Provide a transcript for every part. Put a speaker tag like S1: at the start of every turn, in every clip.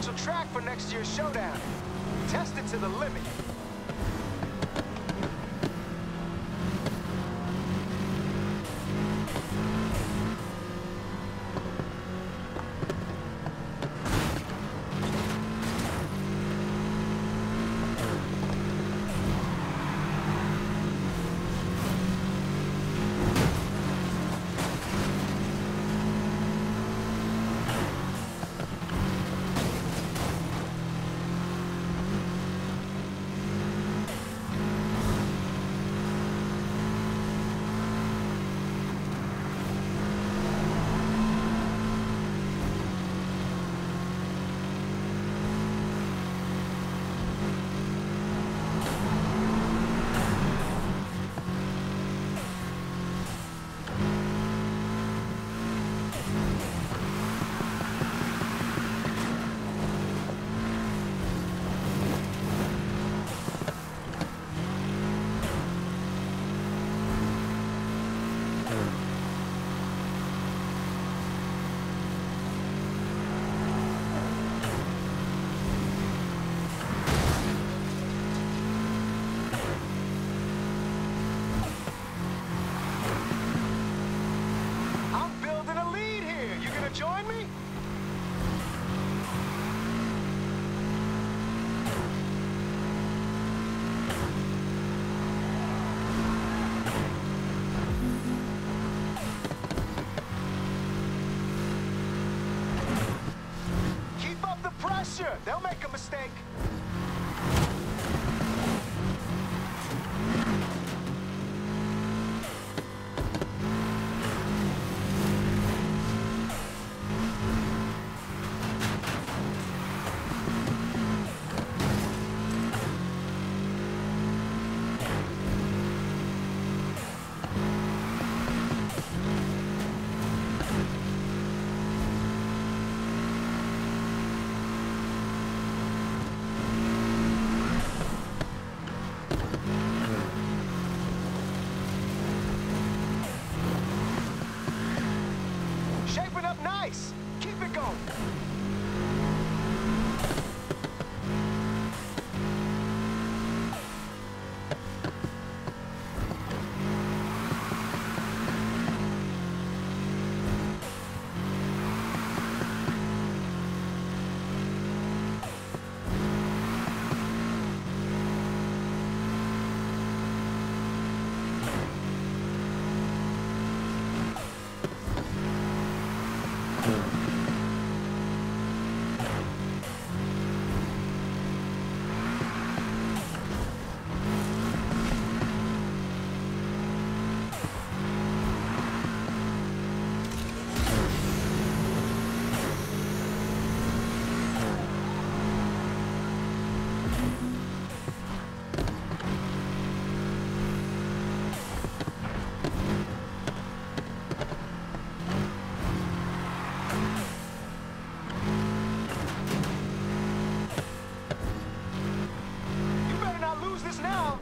S1: potential track for next year's showdown. Test it to the limit. Join me? Keep up the pressure. They'll make a mistake. Shaping up nice. Keep it going. Now.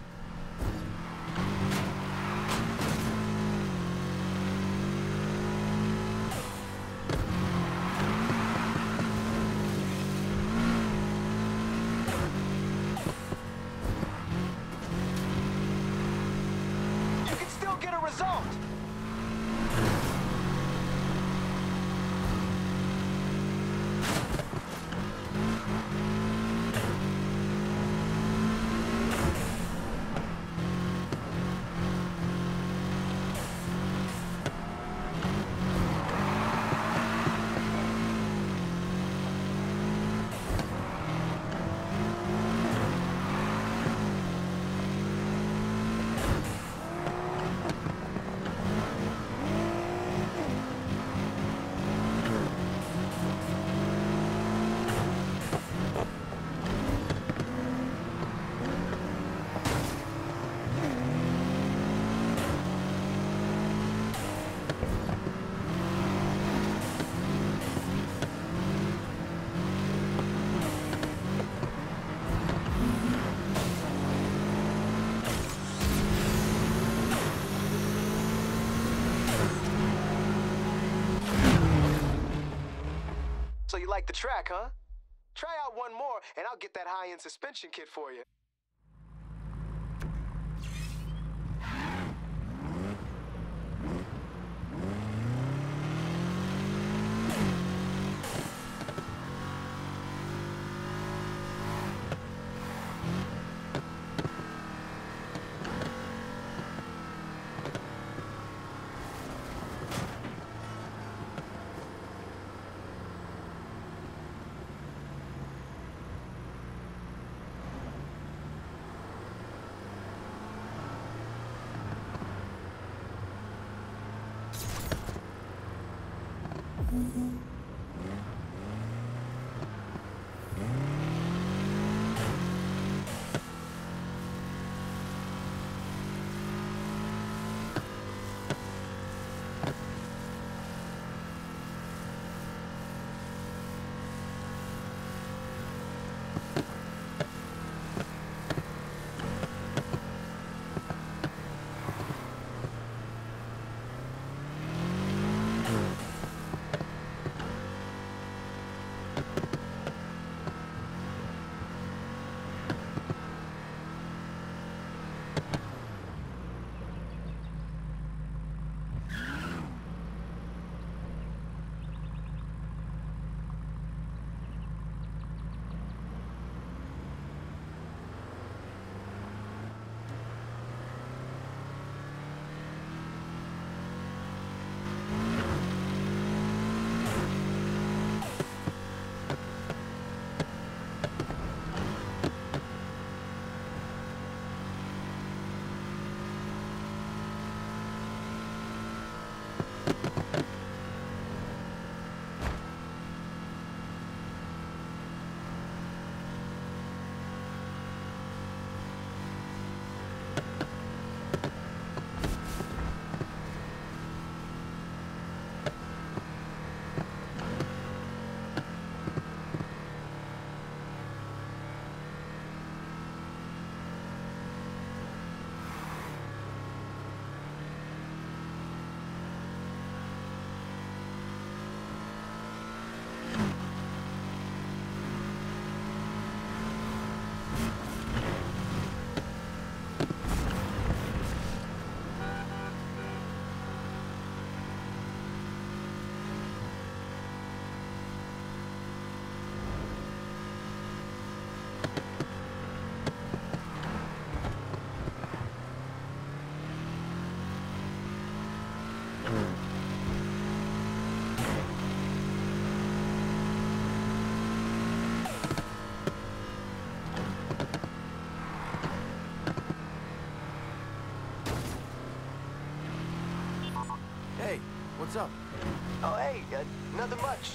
S1: You can still get a result. So you like the track, huh? Try out one more, and I'll get that high-end suspension kit for you.
S2: Hey, what's up?
S3: Oh, hey, nothing much.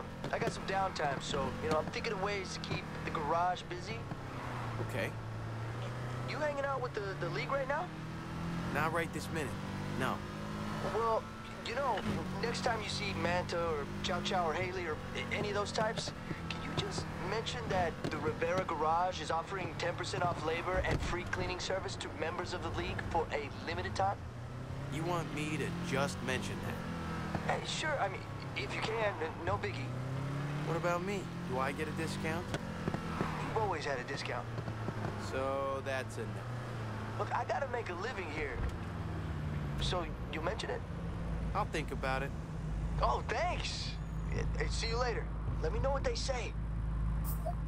S3: I got some downtime, so, I'm thinking of ways to keep the garage busy.
S2: Okay.
S3: You hanging out with the league right now?
S2: Not right this minute. No.
S3: Well, next time you see Manta or Chow Chow or Haley or any of those types, can you just mention that the Rivera Garage is offering 10% off labor and free cleaning service to members of the league for a limited time?
S2: You want me to just mention that?
S3: Sure, I mean, if you can, no biggie.
S2: What about me? Do I get a discount?
S3: You've always had a discount.
S2: So that's a no.
S3: Look, I gotta make a living here. So, you mention it?
S2: I'll think about it.
S3: Oh, thanks. Hey, see you later. Let me know what they say.